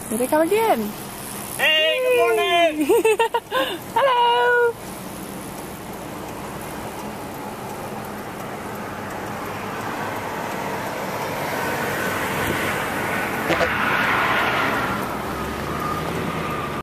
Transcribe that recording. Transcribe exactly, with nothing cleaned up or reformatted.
Here they come again. Hey, good morning. Hello.